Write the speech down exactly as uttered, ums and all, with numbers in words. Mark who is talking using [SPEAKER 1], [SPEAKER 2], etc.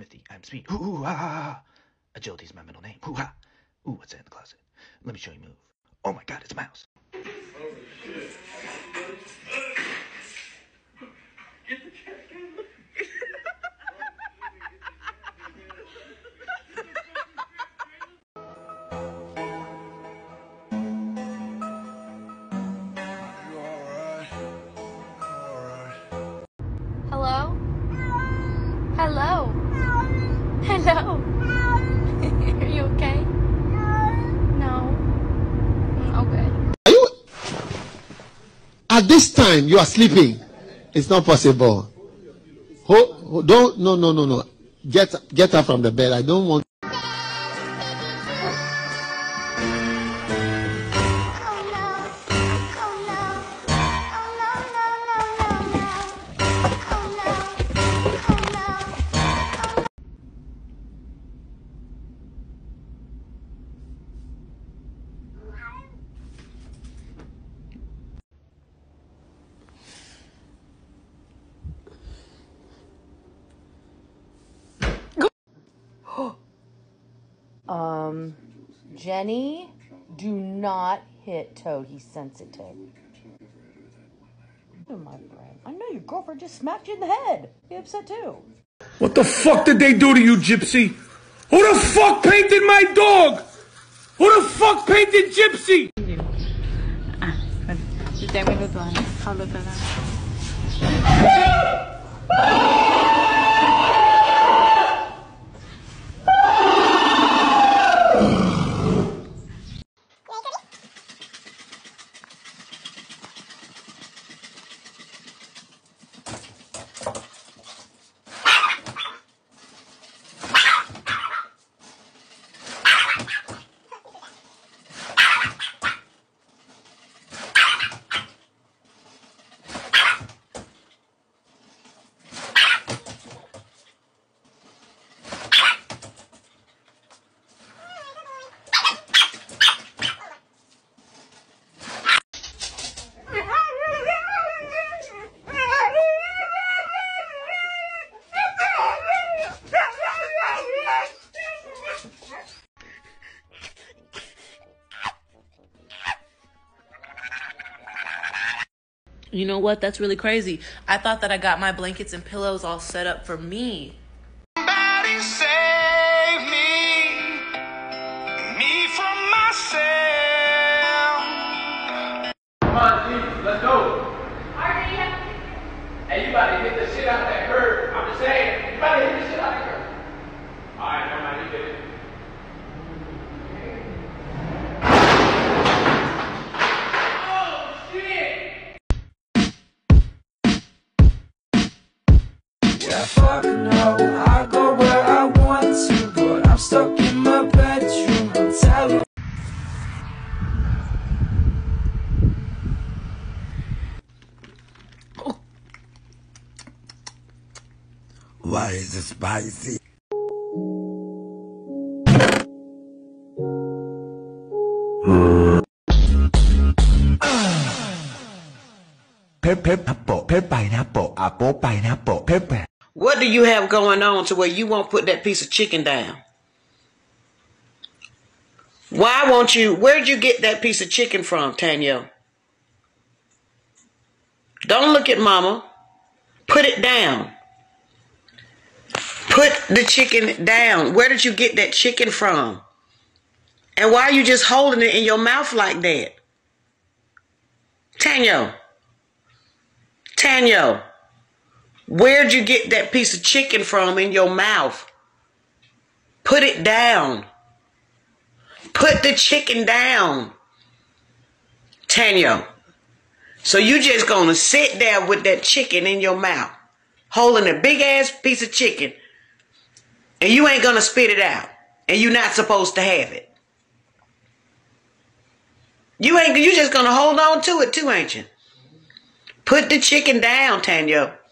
[SPEAKER 1] Timothy. I'm speed. Ooh, ooh, ah, ah, ah. Agility is my middle name. Ooh, ah. Ooh, what's that in the closet? Let me show you a move. Oh my God, it's a mouse.
[SPEAKER 2] Holy shit. Get the cat.
[SPEAKER 3] Hello? Hello? Hello? Are you okay? No? Okay.
[SPEAKER 4] Are you? At this time, you are sleeping. It's not possible. Ho, don't, no, no, no, no. Get, get her from the bed. I don't want.
[SPEAKER 5] Um, Jenny, do not hit Toad. He's sensitive. Oh, my friend. I know your girlfriend just smacked you in the head. Be upset too.
[SPEAKER 2] What the fuck did they do to you, Gypsy? Who the fuck painted my dog? Who the fuck painted Gypsy?
[SPEAKER 6] Ah, you take me to the one. How look at that?
[SPEAKER 7] You know what? That's really crazy. I thought that I got my blankets and pillows all set up for me.
[SPEAKER 2] Somebody save me, me from myself. Come on, Steve, let's go. Hey, you about to hit the shit out that curve. I'm just saying, you about to hit the shit out that curve. All right, never mind, you did it.
[SPEAKER 8] Fuck no, I go where I want to, but I'm stuck in my bedroom. I'm telling.
[SPEAKER 9] Why is it spicy? Pepper, apple, pineapple, apple, pineapple, pepper.
[SPEAKER 10] What do you have going on to where you won't put that piece of chicken down? Why won't you? Where'd you get that piece of chicken from, Tanya? Don't look at mama. Put it down. Put the chicken down. Where did you get that chicken from? And why are you just holding it in your mouth like that? Tanya. Tanya. Where'd you get that piece of chicken from in your mouth? Put it down. Put the chicken down. Tanya. So you just gonna sit there with that chicken in your mouth, holding a big ass piece of chicken, and you ain't gonna spit it out, and you're not supposed to have it. You ain't, you just gonna hold on to it too, ain't you? Put the chicken down, Tanya.